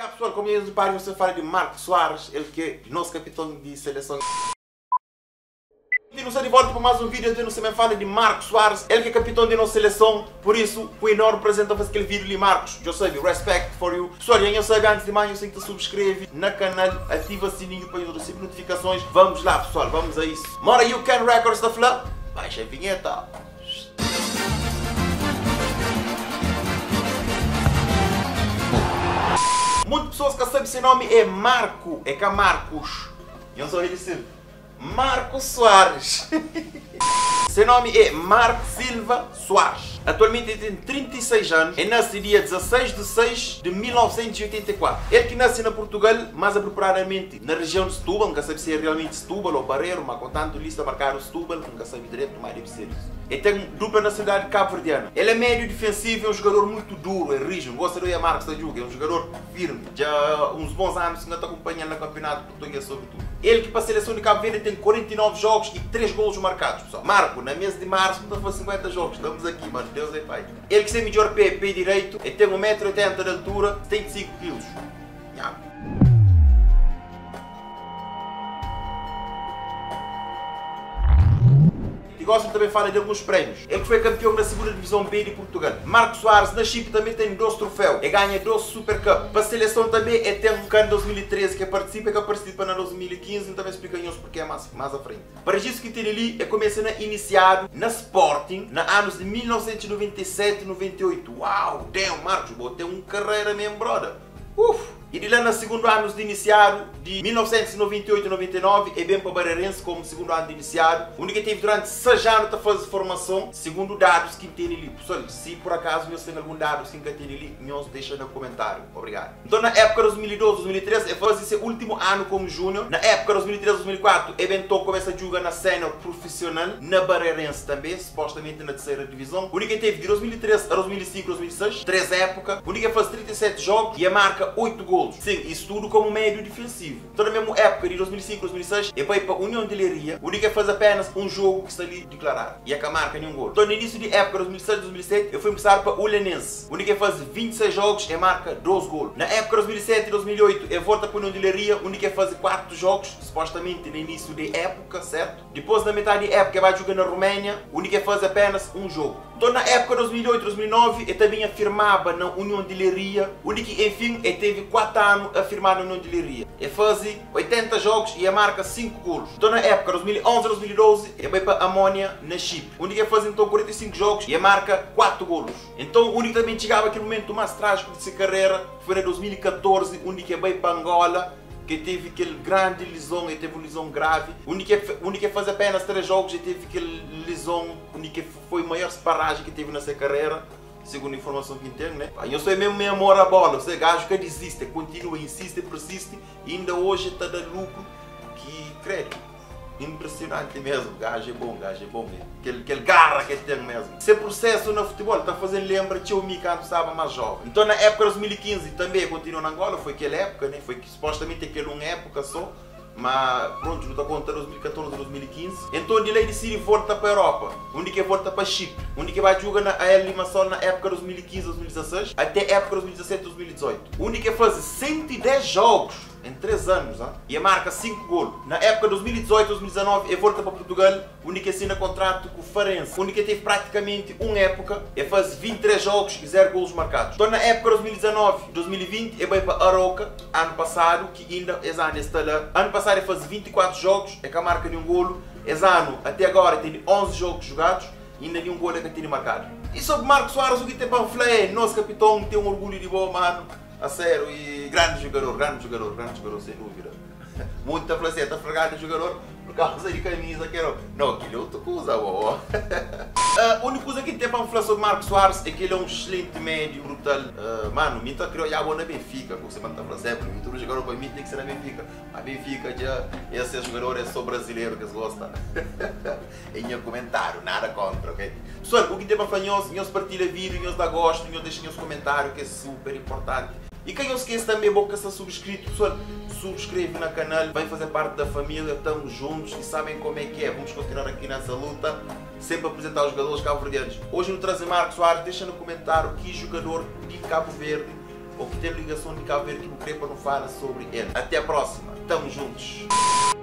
E pessoal, como eu reparo, você fala de Marcos Soares, ele que é nosso capitão de seleção. E não sei de volta para mais um vídeo, eu não sei me fala de Marcos Soares, ele que é capitão de nossa seleção, por isso, com enorme prazer estou a fazer aquele vídeo de Marcos, eu sei, respect for you. Pessoal, eu sei, antes de mais, eu sei que te subscreve no canal, ativa o sininho para receber notificações. Vamos lá, pessoal, vamos a isso. Mora You Can Records da Fla, baixa a vinheta. Muitas pessoas que sabem seu nome é Marco, é que é Marcos. Eu sou ele sim. Marcos Soares. Seu nome é Marco Silva Soares. Atualmente ele tem 36 anos. Ele nasce dia 16 de 6 de 1984. Ele que nasce na Portugal, mais apropriadamente na região de Setúbal. Nunca sabe se é realmente Setúbal ou Barreiro, mas contando lista marcar o Setúbal, nunca sabe direito, mas deve ser isso. Ele tem dupla nacionalidade cabo-verdiana. Ele é médio defensivo, é um jogador muito duro, é rígido. Gosta do Marcos da Juga, é um jogador firme. Já há uns bons anos que não está acompanhando no campeonato português, sobretudo. Ele que para a seleção de Cabo Verde tem 49 jogos e 3 golos marcados, pessoal. Marco, na mês de março, não foi 50 jogos. Estamos aqui, mano. Deus é pai. Ele que tem melhor pé direito, ele tem 1,80 m de altura, 75 kg. E gosto também de falar de alguns prémios. Ele que foi campeão da segunda divisão B de Portugal. Marcos Soares na Chipre também tem 12 troféus. Ele ganha 12 Super Cup. Para a seleção também ele tem um cano 2013 que participa na 2015 e também explica isso porque é mais à frente. Para isso que tem ali, ele começa a iniciado na Sporting, na anos de 1997 e 98. Uau, damn, Marcos, tem uma carreira mesmo, brother. E de lá no segundo ano de iniciado, de 1998 e 99, é bem para Barreirense como segundo ano de iniciado, onde teve durante 6 anos a fazer formação, segundo dados que tem ali. Pessoal, se por acaso você tem algum dado que tem ali, nos deixa no comentário. Obrigado. Então na época de 2012, 2013, ele faz esse último ano como júnior. Na época de 2013, 2004, ele então começa a jogar na cena profissional, na Barreirense também, supostamente na terceira divisão. Onde teve de 2013 a 2005, 2006, 3 épocas, onde ele faz 37 jogos e a marca 8 gols. Sim, isso tudo como médio defensivo. Então na mesma época de 2005, 2006, ele foi para a União de Leiria, onde ele faz apenas um jogo que está ali declarado. E a que marca nenhum gol. Então no início de época de 2006, 2007, ele foi começar para o Ulenense, onde ele faz 26 jogos e marca 12 gols. Na época de 2007 e 2008, ele volta para a União de Leiria, onde ele faz 4 jogos, supostamente no início de época, certo? Depois na metade de época, ele vai jogar na Roménia, onde ele faz apenas um jogo. Então na época de 2008 2009, ele também afirmava na União de Leiria, onde que, enfim, ele teve 4 anos a firmar na União de Leiria. Ele faz 80 jogos e ele marca 5 golos. Então na época de 2011 2012, ele vai para Amônia, na Chipre, onde ele faz então 45 jogos e ele marca 4 golos. Então o único também chegava aquele momento mais trágico de sua carreira, foi em 2014, onde ele vai para Angola, que teve aquele grande lesão, ele teve uma lesão grave, onde que faz apenas 3 jogos e teve aquele lesão, onde que foi a maior paragem que teve nessa carreira, segundo a informação que entendo, né? Eu sou mesmo meio amor à bola, você gajo que desiste, continua, insiste, persiste, e ainda hoje está dando lucro, que credo, impressionante mesmo, gajo é bom mesmo, aquele garra que ele tem mesmo. Esse processo no futebol está fazendo lembra de eu quando estava mais jovem. Então na época de 2015 também continuou na Angola, foi aquela época, né? Foi supostamente aquela época só, mas pronto, não está conta 2014 2015. Então ele decide volta para a Europa, onde que volta para Chipre, onde que vai jogar na AL Limassol na época de 2015 2016 até a época de 2017 2018, onde que faz 110 jogos em 3 anos, hein? E marca 5 golos. Na época de 2018-2019, ele volta para Portugal, onde que assina contrato com o Farense, onde que teve praticamente uma época, ele faz 23 jogos e 0 golos marcados. Então na época de 2019-2020, ele vai para Aroca, ano passado, que ainda esse ano está lá. Ano passado ele faz 24 jogos, é que a marca de um golo. Esse ano, até agora, tem 11 jogos jogados, e ainda nenhum golo é que tem marcado. E sobre Marcos Soares, o que tem para falar é, nosso capitão tem um orgulho de boa, mano. A sério, e grande jogador, sem dúvida. Muita placeta fregada de jogador por causa de camisa que era. Não, aquilo é outra coisa, ó. A única coisa que tem para falar sobre Marcos Soares é que ele é um excelente médio, brutal. Mano, me está criando água na Benfica, como você manda falar sempre. Todo jogador para mim tem que ser na Benfica. A Benfica já, esse jogador é só brasileiro que eles gostam. Em meu comentário, nada contra, ok? Pessoal, o que tem para falar, nós partilha vídeo, nós dá gosto, nós deixa nos comentários, que é super importante. E quem não esquece também, boca está subscrito, pessoal, subscreve no canal, vai fazer parte da família, estamos juntos e sabem como é que é. Vamos continuar aqui nessa luta, sempre apresentar os jogadores cabo-verdianos. Hoje no trazer Marcos Soares, deixa no comentário que jogador de Cabo Verde ou que tem ligação de Cabo Verde que o Crepa não fala sobre ele. Até a próxima, tamo juntos.